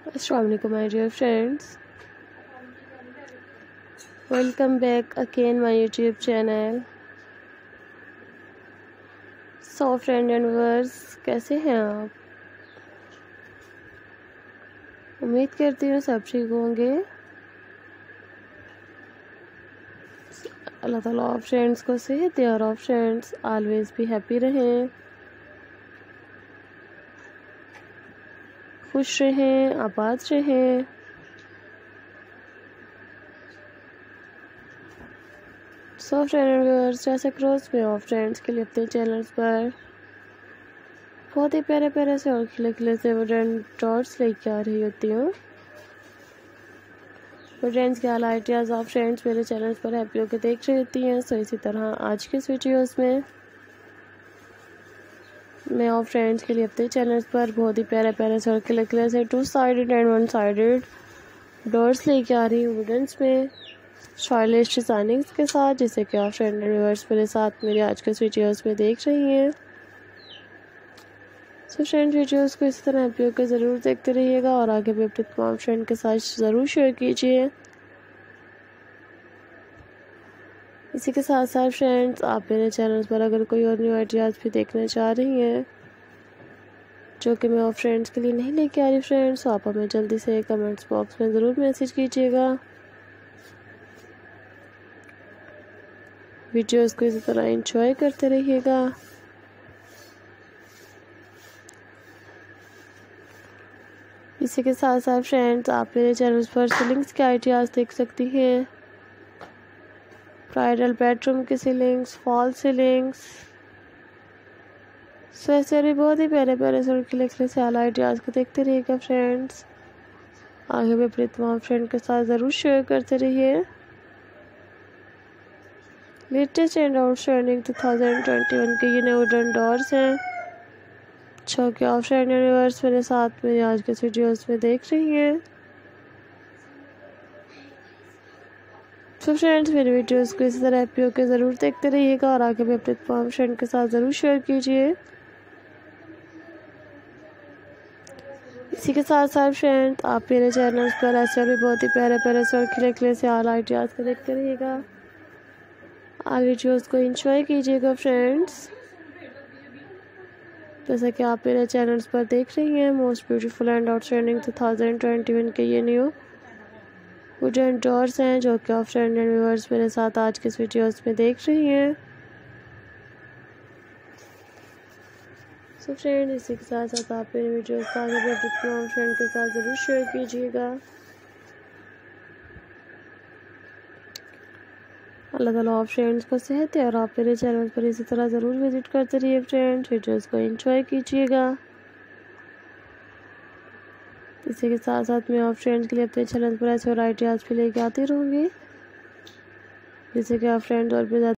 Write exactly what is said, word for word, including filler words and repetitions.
Assalamu alaikum my dear friends, welcome back again my YouTube channel। So friend and viewers, कैसे हैं आप? उम्मीद करती हूँ सब ठीक होंगे। अल्लाह ताला आप फ्रेंड्स को सेहत दे और आप फ्रेंड्स ऑलवेज भी हैप्पी रहें, खुश रहें, आबाद रहें। सो फ्रेंड एंड व्यूअर्स, जैसे कि रोज़ मैं आप फ्रेंड्स के लिए अपने चैनल्स पर बहुत ही प्यारे प्यारे से और खिले खिले से वुडन डॉट्स लेके आ रही होती हूँ। फ्रेंड्स के हाल आइडियाज आप फ्रेंड्स मेरे चैनल्स पर हैप्पी होकर देख रही होती हैं। सो इसी तरह आज के इस वीडियोस में मैं आप फ्रेंड्स के लिए अपने चैनल्स पर बहुत ही प्यारे प्यारे से और खिले खिले से two sided and one sided dots लेके आ रही हूँ वुडन्स में स्टाइलिश डिजाइनिंग्स के साथ, जिसे कि आप फ्रेंड एंड व्यूअर्स मेरे साथ मेरे आज के इस वीडियोस में देख रही हैं। सो फ्रेंड, वीडियोस को इसी तरह हैप्पी होकर ज़रूर देखते रहिएगा और आगे भी अपने तमाम फ्रेंड के साथ ज़रूर शेयर कीजिए। इसी के साथ साथ फ्रेंड्स, आप मेरे चैनल पर अगर कोई और न्यू आइडियाज़ भी देखना चाह रही हैं जो कि मैं और फ्रेंड्स के लिए नहीं लेके आ रही फ्रेंड्स, तो आप हमें जल्दी से कमेंट्स बॉक्स में ज़रूर मैसेज कीजिएगा। वीडियोस को इसी तरह एंजॉय करते रहिएगा। इसी के साथ साथ फ्रेंड्स, आप मेरे चैनल पर सीलिंग्स के आइडियाज़ देख सकती हैं। ब्राइडल बेडरूम की सीलिंग्स, फॉल सीलिंग्स, सो ऐसे भी बहुत ही प्यारे प्यारे से खिले खिले से आला आइडियाज़ को देखते रहिएगा फ्रेंड्स। आगे भी अपने तमाम फ्रेंड के साथ ज़रूर शेयर करते रहिए। Latest and outstanding two thousand twenty one के ये नए वुडन डोर्स हैं जो कि आप फ्रेंड एंड व्यूअर्स मेरे साथ मेरे आज के वीडियोस में देख रही हैं। तो फ्रेंड्स, मेरे वीडियोस को इसी तरह हैप्पी होकर ज़रूर देखते रहिएगा और आगे भी अपने तमाम फ्रेंड के साथ ज़रूर शेयर कीजिए। इसी के साथ साथ फ्रेंड्स, आप मेरे चैनल्स पर ऐसे भी बहुत ही प्यारे प्यारे से और खिले खिले से आला आइडियाज़ को देखते रहिएगा। आप वीडियोस को एंजॉय कीजिएगा फ्रेंड्स। जैसा कि आप मेरे चैनल्स पर देख रही हैं, most beautiful and outstanding two thousand twenty one के ये न्यू वुडन डोर्स हैं जो कि आप फ्रेंड एंड व्यूअर्स मेरे साथ आज के इस वीडियोस में देख रही हैं। सो फ्रेंड, इसी के साथ साथ आप मेरे वीडियोस को आगे भी अपने तमाम फ्रेंड के साथ ज़रूर शेयर कीजिएगा। अल्लाह ताला आप फ्रेंड्स को सेहत है और आप मेरे चैनल पर इसी तरह ज़रूर विजिट करते रहिए फ्रेंड्स। वीडियोस को एंजॉय कीजिएगा। इसी के साथ साथ मैं आप फ्रेंड्स के लिए अपने चैनल पर ऐसे और आइडियाज़ भी लेके आती रहूँगी, जिससे कि आप फ्रेंड्स और भी ज़्यादा